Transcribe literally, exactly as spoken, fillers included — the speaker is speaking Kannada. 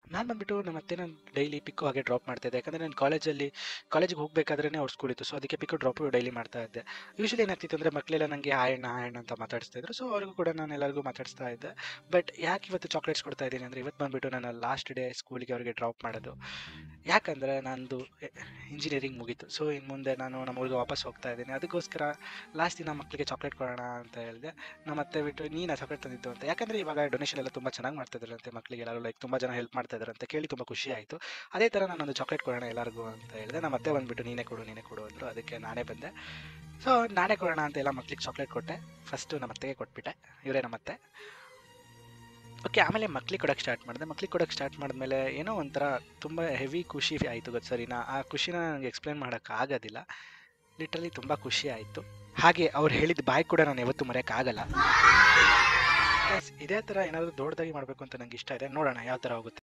ನಾನು ಬಂದ್ಬಿಟ್ಟು ನಮ್ಮ ಅತ್ತೆನ ಡೈಲಿ ಪಿಕ್ಕು ಹಾಗೆ ಡ್ರಾಪ್ ಮಾಡ್ತಾ ಇದ್ದೆ. ಯಾಕಂದರೆ ನಾನು ಕಾಲೇಜಲ್ಲಿ ಕಾಲೇಜಿಗೆ ಹೋಗಬೇಕಾದ್ರೇ ಅವ್ರ ಸ್ಕೂಲ್ ಇತ್ತು. ಸೊ ಅದಕ್ಕೆ ಪಿಕ್ಕು ಡ್ರಾಪು ಡೈಲಿ ಮಾಡ್ತಾ ಇದ್ದೆ. ಯೂಶುವಲಿ ಏನಾಗ್ತಿತ್ತು ಅಂದರೆ ಮಕ್ಕಳೆಲ್ಲ ನನಗೆ ಹಾಯ್ ಅಣ್ಣ ಹಾಯ್ ಅಣ್ಣ ಅಂತ ಮಾತಾಡಿಸ್ತಾ ಇದ್ರು. ಸೊ ಅವ್ರಿಗೂ ಕೂಡ ನಾನು ಎಲ್ಲರಿಗೂ ಮಾತಾಡಿಸ್ತಾ ಇದ್ದೆ. ಬಟ್ ಯಾಕೆ ಇವತ್ತು ಚಾಕ್ಲೇಟ್ಸ್ ಕೊಡ್ತಾ ಇದ್ದೀನಿ ಅಂದರೆ, ಇವತ್ತು ಬಂದುಬಿಟ್ಟು ನಾನು ಲಾಸ್ಟ್ ಡೇ ಸ್ಕೂಲಿಗೆ ಅವರಿಗೆ ಡ್ರಾಪ್ ಮಾಡೋದು. ಯಾಕಂದರೆ ನಂದು ಇಂಜಿನಿಯರಿಂಗ್ ಮುಗೀತು. ಸೊ ಇನ್ನು ಮುಂದೆ ನಾನು ನಮ್ಮ ಊರಿಗೆ ವಾಪಸ್ ಹೋಗ್ತಾ ಇದ್ದೀನಿ. ಅದಕ್ಕೋಸ್ಕರ ಲಾಸ್ಟ್ ದಿನ ಮಕ್ಕಳಿಗೆ ಚಾಕ್ಲೇಟ್ ಕೊಡೋಣ ಅಂತ ಹೇಳಿದೆ. ನಮ್ಮ ಅತ್ತೆ ಬಿಟ್ಟು ನೀನು ಚಾಕ್ಲೇಟ್ ತಂದಿದ್ದು ಅಂತ. ಯಾಕಂದರೆ ಇವಾಗ ಡೊನೇಷನ್ ಎಲ್ಲ ತುಂಬ ಚೆನ್ನಾಗಿ ಮಾಡ್ತಾ ಇದ್ದಾರಂತೆ ಮಕ್ಕಳಿಗೆ ಎಲ್ಲರೂ, ಲೈಕ್ ತುಂಬ ಜನ ಹೆಲ್ಪ್ ಮಾಡ್ತಾ ಇದ್ದಾರೆ ಅಂತ ಕೇಳಿ ತುಂಬ ಖುಷಿ ಆಯಿತು. ಅದೇ ಥರ ನಾನೊಂದು ಚಾಕ್ಲೇಟ್ ಕೊಡೋಣ ಎಲ್ಲರಿಗೂ ಅಂತ ಹೇಳಿದೆ. ನಮ್ಮ ಅತ್ತೆ ಬಂದುಬಿಟ್ಟು ನೀನೇ ಕೊಡು ನೀನೇ ಕೊಡು ಅಂದರು. ಅದಕ್ಕೆ ನಾನೇ ಬಂದೆ. ಸೊ ನಾನೇ ಕೊಡೋಣ ಅಂತ ಎಲ್ಲ ಮಕ್ಳಿಗೆ ಚಾಕ್ಲೇಟ್ ಕೊಟ್ಟೆ. ಫಸ್ಟು ನಮ್ಮ ಅತ್ತೆಗೆ ಕೊಟ್ಬಿಟ್ಟೆ, ಇವರೇ ನಮ್ಮ ಅತ್ತೆ. ಓಕೆ, ಆಮೇಲೆ ಮಕ್ಳಿಗೆ ಕೊಡೋಕ್ಕೆ ಸ್ಟಾರ್ಟ್ ಮಾಡಿದೆ. ಮಕ್ಳಿಗೆ ಕೊಡೋಕ್ಕೆ ಸ್ಟಾರ್ಟ್ ಮಾಡಿದ್ಮೇಲೆ ಏನೋ ಒಂಥರ ತುಂಬ ಹೆವಿ ಖುಷಿ ಆಯಿತು ಗೊತ್ತು ಸರಿನಾ. ಆ ಖುಷಿನ ನನಗೆ ಎಕ್ಸ್ಪ್ಲೇನ್ ಮಾಡೋಕ್ಕಾಗೋದಿಲ್ಲ. ಲಿಟ್ರಲಿ ತುಂಬ ಖುಷಿ ಆಯಿತು. ಹಾಗೆ ಅವ್ರು ಹೇಳಿದ ಬಾಯ್ ಕೂಡ ನಾನು ಯಾವತ್ತೂ ಮರೆಯೋಕ್ಕಾಗಲ್ಲ. ಗೈಸ್, ಇದೇ ಥರ ಏನಾದರೂ ದೊಡ್ಡದಾಗಿ ಮಾಡಬೇಕು ಅಂತ ನಂಗೆ ಇಷ್ಟ ಇದೆ. ನೋಡೋಣ ಯಾವ ಥರ ಹೋಗುತ್ತೆ.